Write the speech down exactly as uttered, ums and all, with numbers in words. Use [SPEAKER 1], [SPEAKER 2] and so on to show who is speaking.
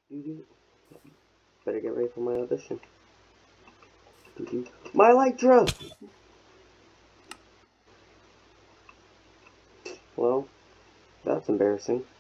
[SPEAKER 1] Better get ready for my audition. My Electra! Well, that's embarrassing.